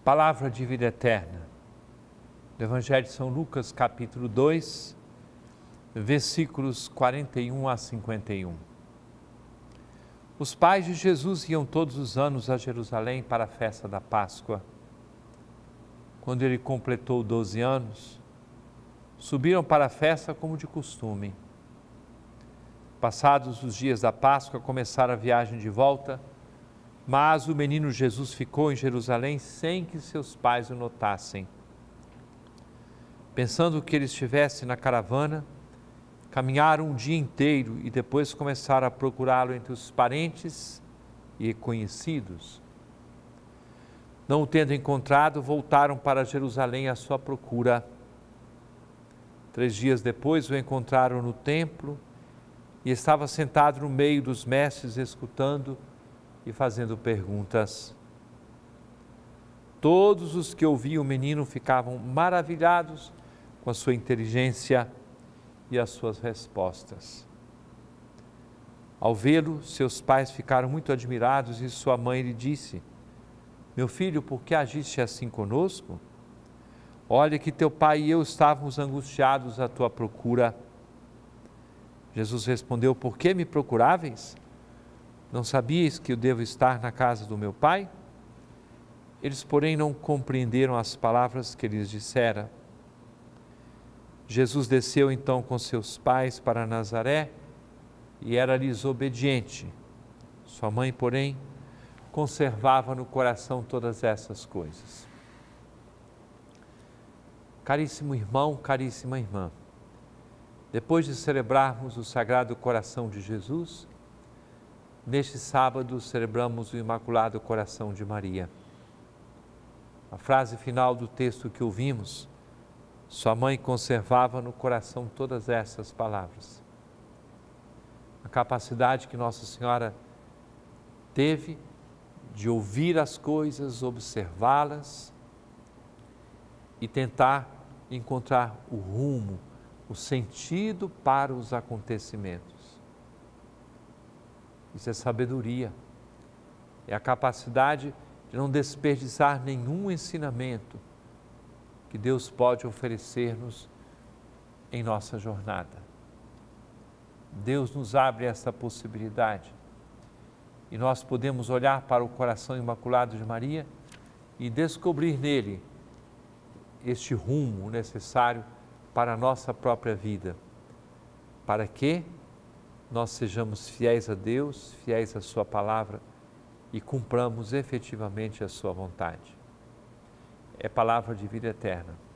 Palavra de vida eterna, do Evangelho de São Lucas, capítulo 2, versículos 41 a 51. Os pais de Jesus iam todos os anos a Jerusalém para a festa da Páscoa. Quando ele completou 12 anos, subiram para a festa como de costume. Passados os dias da Páscoa, começaram a viagem de volta, mas o menino Jesus ficou em Jerusalém sem que seus pais o notassem. Pensando que ele estivesse na caravana, caminharam um dia inteiro e depois começaram a procurá-lo entre os parentes e conhecidos. Não o tendo encontrado, voltaram para Jerusalém à sua procura. 3 dias depois o encontraram no templo e estava sentado no meio dos mestres, escutando e fazendo perguntas. Todos os que ouviam o menino ficavam maravilhados com a sua inteligência e as suas respostas. Ao vê-lo, seus pais ficaram muito admirados e sua mãe lhe disse: "Meu filho, por que agiste assim conosco? Olha que teu pai e eu estávamos angustiados à tua procura." Jesus respondeu: "Por que me procuráveis? Não sabíeis que eu devo estar na casa do meu pai?" Eles, porém, não compreenderam as palavras que lhes dissera. Jesus desceu então com seus pais para Nazaré e era-lhes obediente. Sua mãe, porém, conservava no coração todas essas coisas. Caríssimo irmão, caríssima irmã, depois de celebrarmos o Sagrado Coração de Jesus, neste sábado celebramos o Imaculado Coração de Maria. A frase final do texto que ouvimos: sua mãe conservava no coração todas essas palavras. A capacidade que Nossa Senhora teve de ouvir as coisas, observá-las e tentar encontrar o rumo, o sentido para os acontecimentos. Isso é sabedoria, é a capacidade de não desperdiçar nenhum ensinamento que Deus pode oferecer-nos em nossa jornada. Deus nos abre essa possibilidade e nós podemos olhar para o coração imaculado de Maria e descobrir nele este rumo necessário para a nossa própria vida, para que nós sejamos fiéis a Deus, fiéis à sua palavra e cumpramos efetivamente a sua vontade. É palavra de vida eterna.